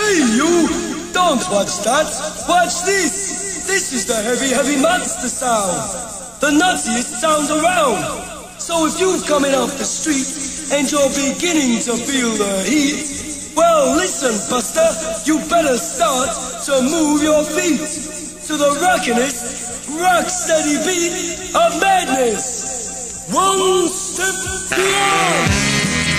Hey, you! Don't watch that! Watch this! This is the heavy, heavy monster sound! The nuttiest sound around! So if you're coming off the street and you're beginning to feel the heat, well, listen, Buster, you better start to move your feet to the rockinest, rock-steady beat of madness! One step beyond!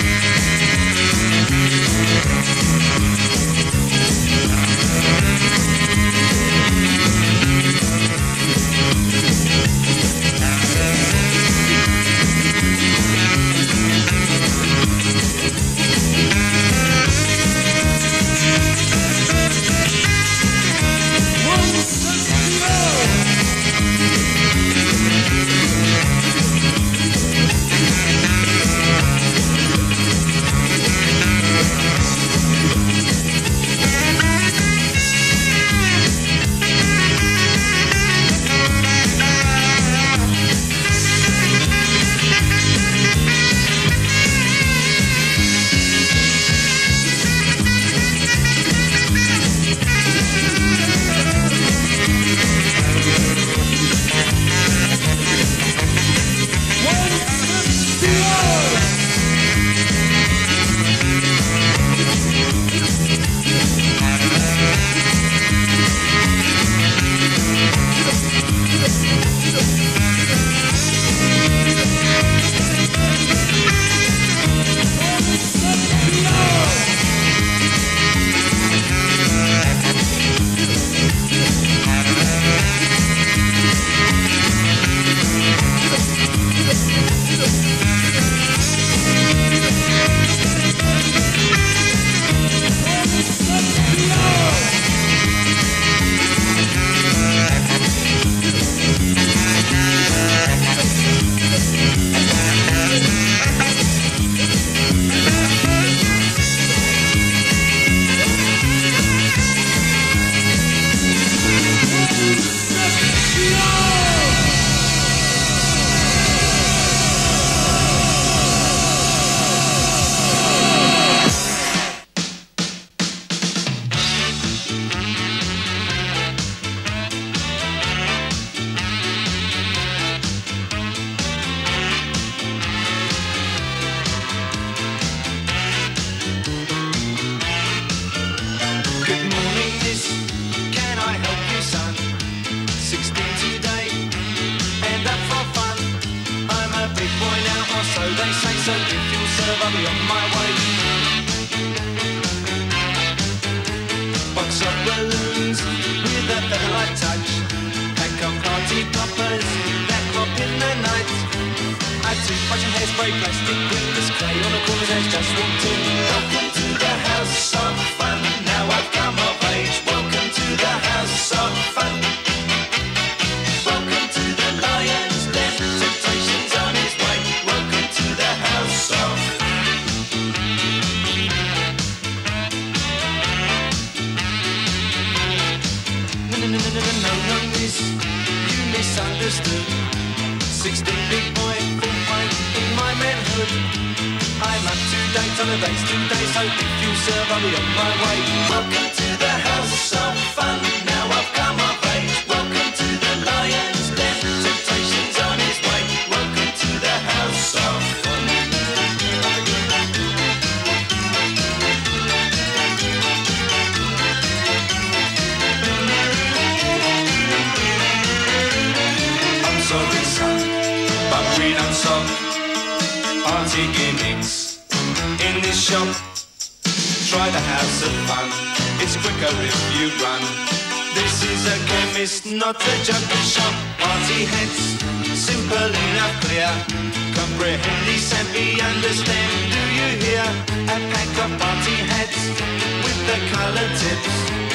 Not a jungle shop, party heads, simple enough, clear. Comprehend, assembly, understand, do you hear? A pack of party heads with the colored tips.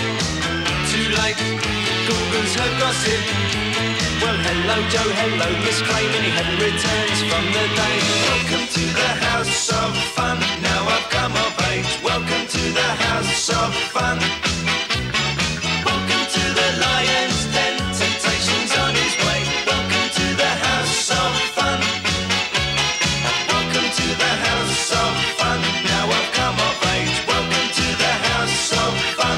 Too late, Google's her gossip. Well, hello Joe, hello Miss Clay, many happy returns from the day. Welcome to the house of fun, now I've come of age. Welcome to the house of fun. Welcome to the Lion's Den. Temptation's on his way. Welcome to the house of fun. Welcome to the house of fun. Now I've come of age. Welcome to the house of fun.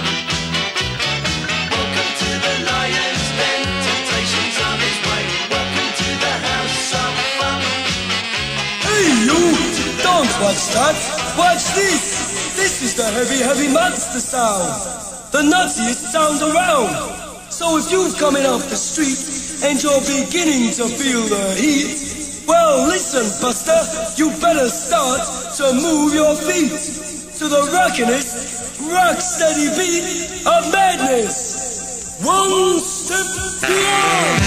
watch that, watch this. This is the heavy, heavy monster sound. The nuttiest sound around. So if you're coming off the street and you're beginning to feel the heat, well listen Buster, you better start to move your feet to the rockinest, rock steady beat of madness. One step beyond.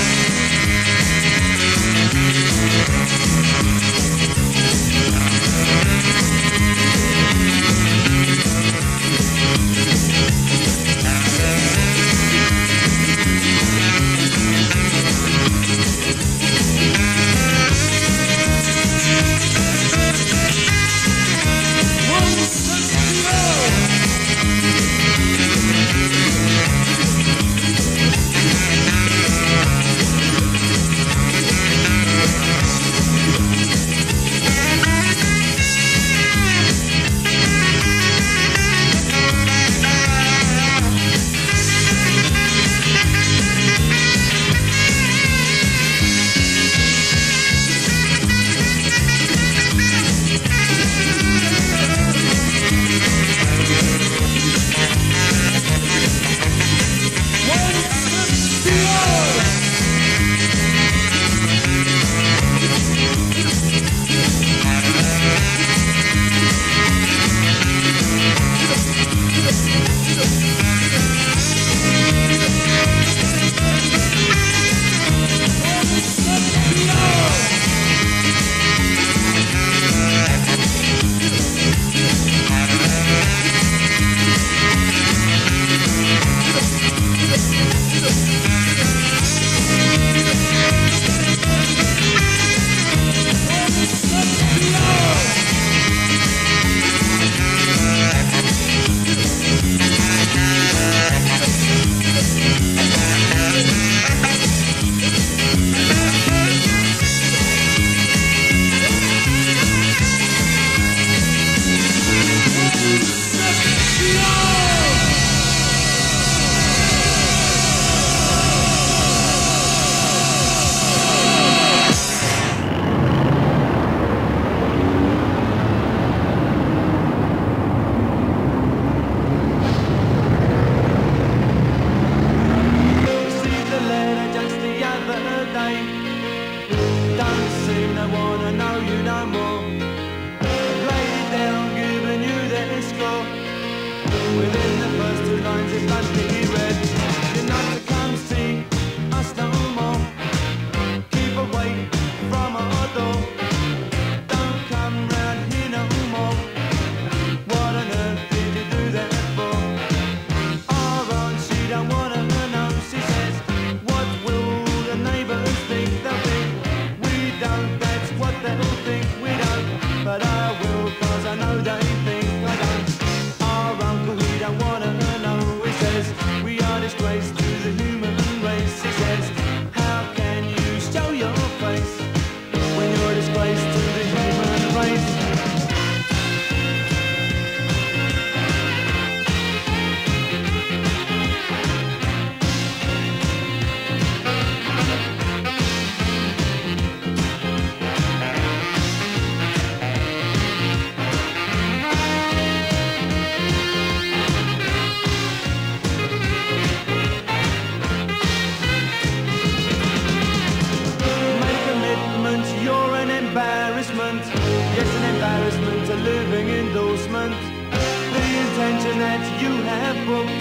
Yes, an embarrassment, a living endorsement. The intention that you have booked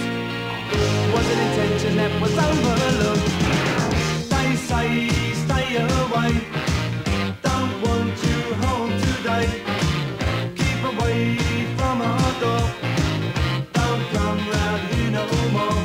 was an intention that was overlooked. They say stay away, don't want you home today. Keep away from our door, don't come round here no more.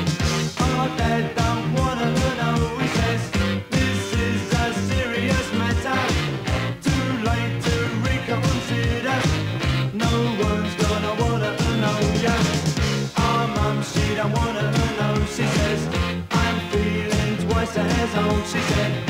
Our dad don't wanna know, he says this is a serious matter. Too late to reconsider, no one's gonna wanna know ya. Our mum, she don't wanna know, she says I'm feeling twice as old, she said.